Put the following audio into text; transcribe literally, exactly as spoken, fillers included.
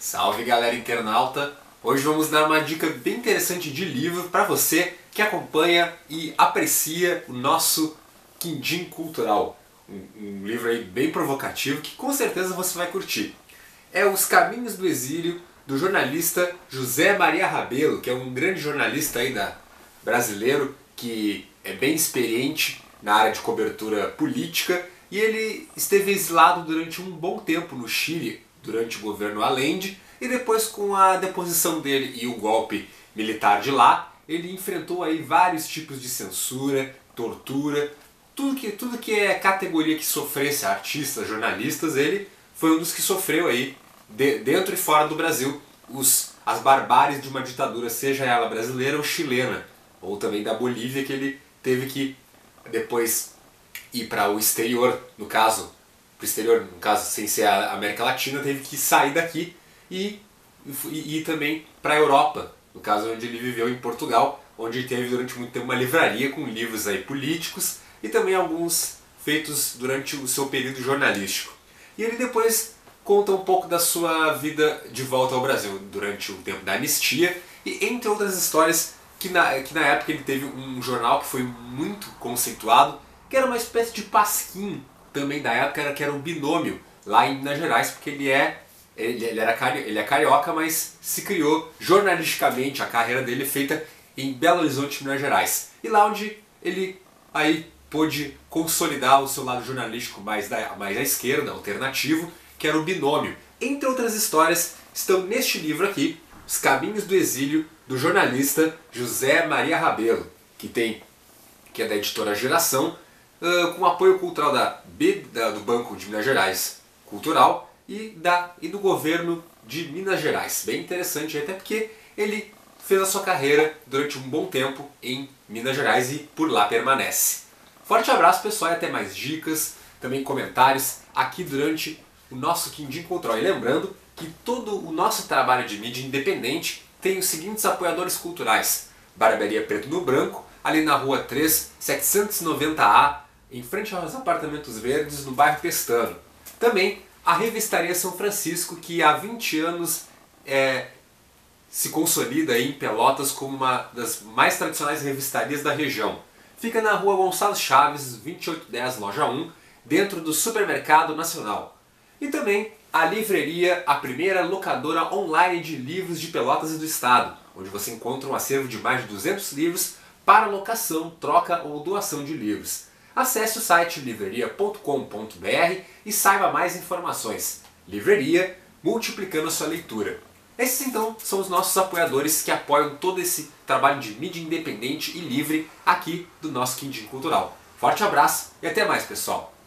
Salve galera internauta! Hoje vamos dar uma dica bem interessante de livro para você que acompanha e aprecia o nosso Quindim Cultural. Um, um livro aí bem provocativo que com certeza você vai curtir. É Os Caminhos do Exílio, do jornalista José Maria Rabelo, que é um grande jornalista aí da, brasileiro que é bem experiente na área de cobertura política, e ele esteve exilado durante um bom tempo no Chile, durante o governo Allende, e depois, com a deposição dele e o golpe militar de lá, ele enfrentou aí vários tipos de censura, tortura, tudo que, tudo que é categoria que sofresse artistas, jornalistas, ele foi um dos que sofreu aí, de, dentro e fora do Brasil, os, as barbáries de uma ditadura, seja ela brasileira ou chilena, ou também da Bolívia, que ele teve que depois ir para o exterior, no caso, para o exterior, no caso sem ser a América Latina, teve que sair daqui e, e ir também para a Europa, no caso onde ele viveu em Portugal, onde ele teve durante muito tempo uma livraria com livros aí políticos e também alguns feitos durante o seu período jornalístico. E ele depois conta um pouco da sua vida de volta ao Brasil, durante o tempo da anistia e entre outras histórias que na, que na época ele teve um jornal que foi muito conceituado, que era uma espécie de pasquim também da época, era, que era o Binômio, lá em Minas Gerais, porque ele é, ele, ele, era cari, ele é carioca, mas se criou jornalisticamente, a carreira dele é feita em Belo Horizonte, Minas Gerais. E lá onde ele aí pôde consolidar o seu lado jornalístico mais, da, mais à esquerda, alternativo, que era o Binômio. Entre outras histórias, estão neste livro aqui, Os Caminhos do Exílio, do jornalista José Maria Rabelo, que, tem, que é da editora Geração, uh, com apoio cultural da, B, da, do Banco de Minas Gerais Cultural e, da, e do governo de Minas Gerais. Bem interessante, até porque ele fez a sua carreira durante um bom tempo em Minas Gerais e por lá permanece. Forte abraço pessoal e até mais dicas, também comentários aqui durante o nosso Quindim Cultural. E lembrando que todo o nosso trabalho de mídia independente tem os seguintes apoiadores culturais: Barbearia Preto no Branco, ali na rua três, setecentos e noventa A, em frente aos apartamentos verdes, no bairro Pestano. Também a Revistaria São Francisco, que há vinte anos é, se consolida aí em Pelotas como uma das mais tradicionais revistarias da região. Fica na rua Gonçalo Chaves, vinte e oito dez, loja um, dentro do Supermercado Nacional. E também a livraria, a primeira locadora online de livros de Pelotas e do estado, onde você encontra um acervo de mais de duzentos livros para locação, troca ou doação de livros. Acesse o site livraria ponto com ponto br e saiba mais informações. Livraria, multiplicando a sua leitura. Esses então são os nossos apoiadores que apoiam todo esse trabalho de mídia independente e livre aqui do nosso Quindim Cultural. Forte abraço e até mais, pessoal!